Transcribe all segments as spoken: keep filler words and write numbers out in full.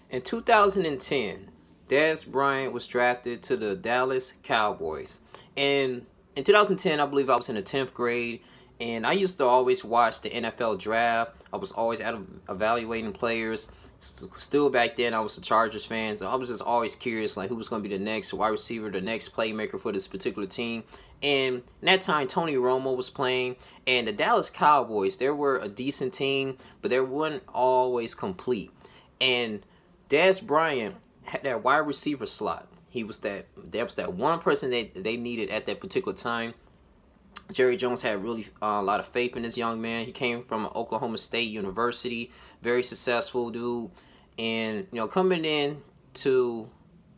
In two thousand ten, Dez Bryant was drafted to the Dallas Cowboys. And in two thousand ten, I believe I was in the tenth grade, and I used to always watch the N F L draft. I was always out evaluating players. Still back then, I was a Chargers fan, so I was just always curious, like, who was going to be the next wide receiver, the next playmaker for this particular team. And in that time, Tony Romo was playing, and the Dallas Cowboys, they were a decent team, but they weren't always complete. And Dez Bryant had that wide receiver slot. He was that that was that one person that they needed at that particular time. Jerry Jones had really uh, a lot of faith in this young man. He came from Oklahoma State University, very successful dude, and you know, coming in to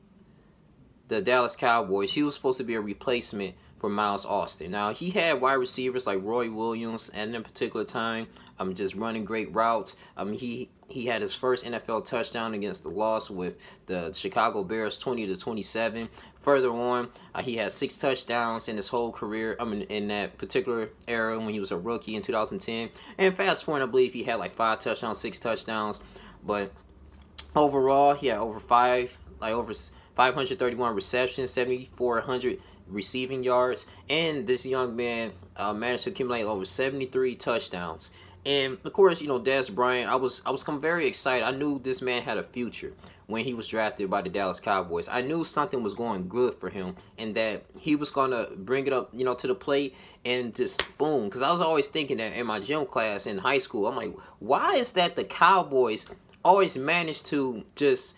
the Dallas Cowboys, he was supposed to be a replacement for Miles Austin. Now, he had wide receivers like Roy Williams at a particular time, um, just running great routes. Um, he he had his first N F L touchdown against the loss with the Chicago Bears, twenty to twenty-seven. Further on, uh, he had six touchdowns in his whole career. I mean, in that particular era when he was a rookie in two thousand ten. And fast forward, I believe he had like five touchdowns, six touchdowns. But overall, he had over five, like over five hundred thirty-one receptions, seven thousand four hundred receiving yards, and this young man uh, managed to accumulate over seventy-three touchdowns. And of course, you know, Dez Bryant, I was I was very excited. I knew this man had a future when he was drafted by the Dallas Cowboys. I knew something was going good for him, and that he was gonna bring it up, you know, to the plate and just boom. Because I was always thinking that in my gym class in high school, I'm like, why is that the Cowboys always manage to just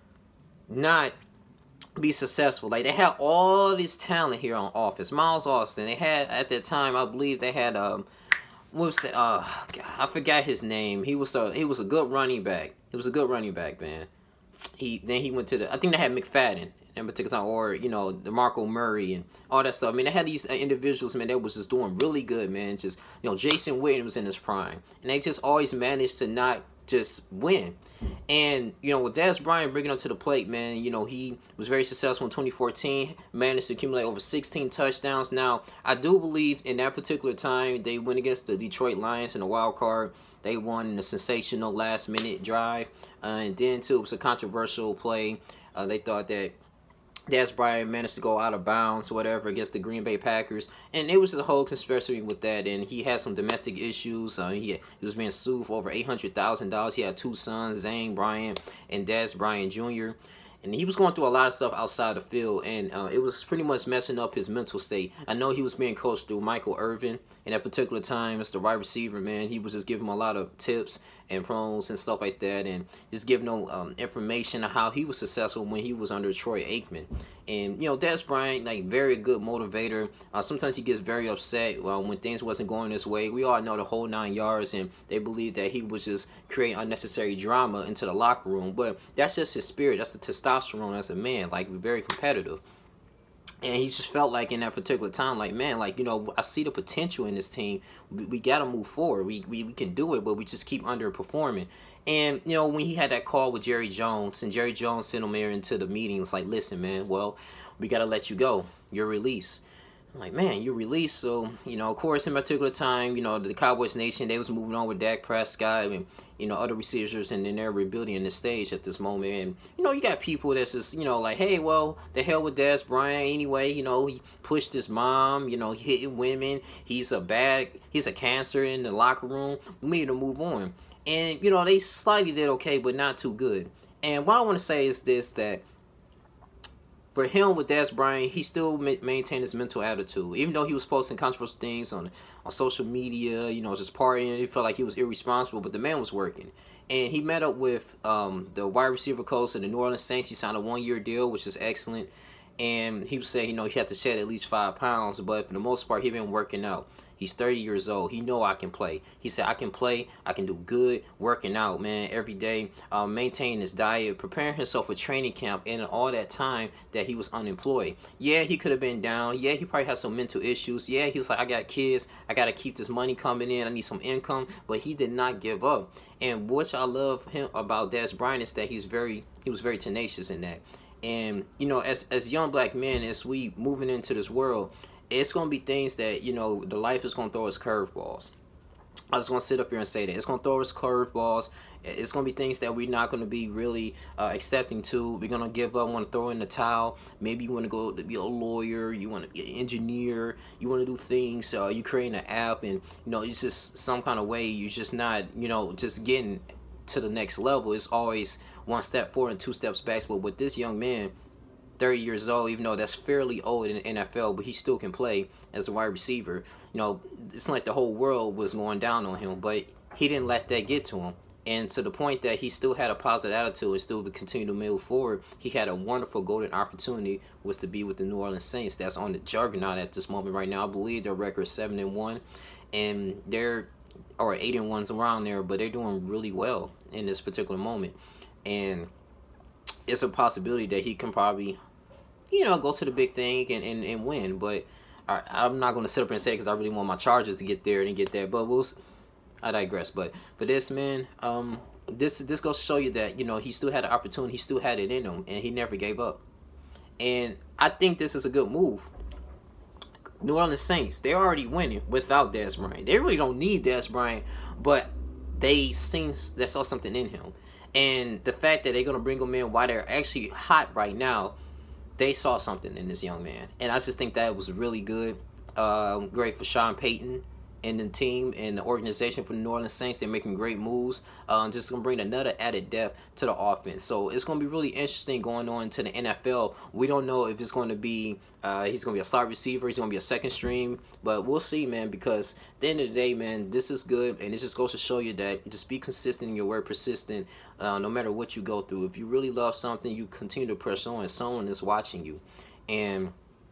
not be successful? Like, they had all this talent here on offense. Miles Austin, they had at that time, I believe they had um what was the uh God, I forgot his name. He was a he was a good running back. He was a good running back, man. He then he went to the I think they had McFadden in particular time, or you know, DeMarco Murray and all that stuff. I mean, they had these individuals, man, that was just doing really good, man. Just, you know, Jason Witten was in his prime, and they just always managed to not just win. And you know, with Dez Bryant bringing up to the plate, man, you know, he was very successful in twenty fourteen, managed to accumulate over sixteen touchdowns. Now, I do believe in that particular time they went against the Detroit Lions in the wild card. They won in a sensational last minute drive, uh, and then too, it was a controversial play. Uh, they thought that Dez Bryant managed to go out of bounds, whatever, against the Green Bay Packers, and it was a whole conspiracy with that. And he had some domestic issues. Uh, he, had, he was being sued for over eight hundred thousand dollars. He had two sons, Zane Bryant and Dez Bryant Junior And he was going through a lot of stuff outside the field, and uh, it was pretty much messing up his mental state. I know he was being coached through Michael Irvin in that particular time as the wide receiver, man. He was just giving him a lot of tips and promos and stuff like that, and just giving him um, information on how he was successful when he was under Troy Aikman. And, you know, Dez Bryant, like, very good motivator. Uh, sometimes he gets very upset uh, when things wasn't going his way. We all know the whole nine yards, and they believe that he was just creating unnecessary drama into the locker room. But that's just his spirit. That's the testosterone as a man, like, very competitive. And he just felt like in that particular time, like, man, like, you know, I see the potential in this team. We, we got to move forward. We, we, we can do it, but we just keep underperforming. And, you know, when he had that call with Jerry Jones, and Jerry Jones sent him there into the meeting, it's like, listen, man, well, we got to let you go. You're released. I'm like, man, you're released. So, you know, of course, in particular time, you know, the Cowboys Nation, they was moving on with Dak Prescott and, you know, other receivers, and then they're rebuilding the stage at this moment. And, you know, you got people that's just, you know, like, hey, well, the hell with Dez Bryant anyway. You know, he pushed his mom, you know, hitting women. He's a bad, he's a cancer in the locker room. We need to move on. And, you know, they slightly did okay, but not too good. And what I want to say is this, that for him with Dez Bryant, he still ma maintained his mental attitude. Even though he was posting controversial things on, on social media, you know, just partying, he felt like he was irresponsible, but the man was working. And he met up with um, the wide receiver coach of the New Orleans Saints. He signed a one-year deal, which is excellent. And he was saying, you know, he had to shed at least five pounds, but for the most part, he been working out. He's thirty years old. He know I can play. He said, I can play. I can do good working out, man, every day, um, maintaining his diet, preparing himself for training camp, and all that time that he was unemployed. Yeah, he could have been down. Yeah, he probably had some mental issues. Yeah, he was like, I got kids. I got to keep this money coming in. I need some income. But he did not give up. And what I love him about Dez Bryant is that he's very, he was very tenacious in that. And, you know, as, as young black men, as we moving into this world, it's going to be things that, you know, the life is going to throw us curveballs. I was gonna sit up here and say that it's gonna throw us curveballs. It's gonna be things that we're not gonna be really uh, accepting to. We're gonna give up, want to throw in the towel. Maybe you want to go to be a lawyer. You want to be an engineer. You want to do things. Uh, you create an app, and you know it's just some kind of way. You're just not, you know, just getting to the next level. It's always one step forward and two steps back. But with this young man, thirty years old, even though that's fairly old in the N F L, but he still can play as a wide receiver. You know, it's like the whole world was going down on him, but he didn't let that get to him. And to the point that he still had a positive attitude and still to continue to move forward, he had a wonderful golden opportunity, was to be with the New Orleans Saints. That's on the juggernaut at this moment right now. I believe their record is seven and one, and they're or eight and one's around there, but they're doing really well in this particular moment. And it's a possibility that he can probably, you know, go to the big thing and, and, and win. But I, I'm not going to sit up and say it because I really want my Chargers to get there and get there. But we'll, I digress. But for this, man, um, this this goes to show you that, you know, he still had an opportunity. He still had it in him, and he never gave up. And I think this is a good move. New Orleans Saints, they're already winning without Dez Bryant. They really don't need Dez Bryant, but they seen, they saw something in him. And the fact that they're going to bring him in while they're actually hot right now, they saw something in this young man. And I just think that was really good. Um, great for Sean Payton and the team and the organization for the New Orleans Saints. They're making great moves. Um, just going to bring another added depth to the offense. So it's going to be really interesting going on to the N F L. We don't know if it's going to be, uh, he's going to be a slot receiver. He's going to be a second stream. But we'll see, man, because at the end of the day, man, this is good. And it just goes to show you that just be consistent in your work, persistent, uh, no matter what you go through. If you really love something, you continue to press on, and someone is watching you. And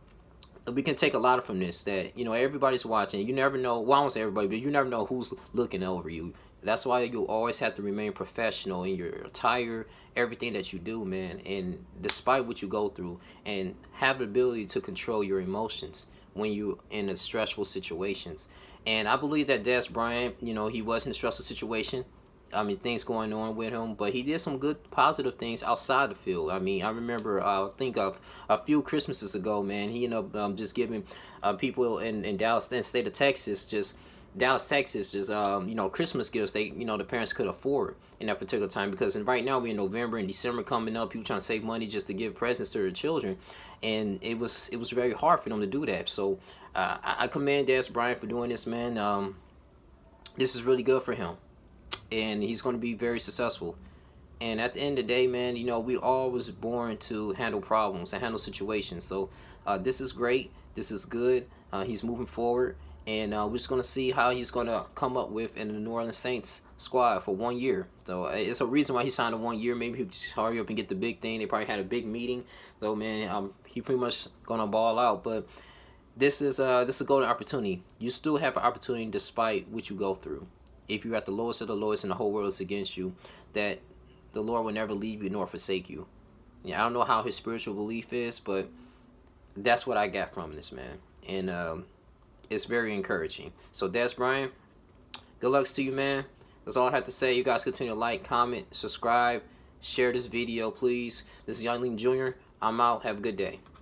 we can take a lot from this, that, you know, everybody's watching. You never know, well, I won't say everybody, but you never know who's looking over you. That's why you always have to remain professional in your attire, everything that you do, man. And despite what you go through, and have the ability to control your emotions when you're in a stressful situations. And I believe that Dez Bryant, you know, he was in a stressful situation. I mean, things going on with him, but he did some good, positive things outside the field. I mean, I remember, uh, I think of a few Christmases ago, man, he ended up um, just giving uh, people in, in Dallas, in the state of Texas, just Dallas, Texas, just, um, you know, Christmas gifts they, you know, the parents could afford in that particular time. Because right now we're in November and December coming up, people trying to save money just to give presents to their children. And it was, it was very hard for them to do that. So uh, I, I commend Dez Bryant for doing this, man. Um, this is really good for him. And he's going to be very successful. And at the end of the day, man, you know, we all was born to handle problems and handle situations. So uh, this is great. This is good. Uh, he's moving forward. And uh, we're just going to see how he's going to come up with in the New Orleans Saints squad for one year. So uh, it's a reason why he signed a one year. Maybe he'll just hurry up and get the big thing. They probably had a big meeting. So, man, um, he pretty much going to ball out. But this is, uh, this is a golden opportunity. You still have an opportunity despite what you go through. If you're at the lowest of the lowest and the whole world is against you, that the Lord will never leave you nor forsake you. Yeah, I don't know how his spiritual belief is, but that's what I got from this, man. And um, it's very encouraging. So, Dez Bryant, good luck to you, man. That's all I have to say. You guys continue to like, comment, subscribe, share this video, please. This is Young Lean Junior I'm out. Have a good day.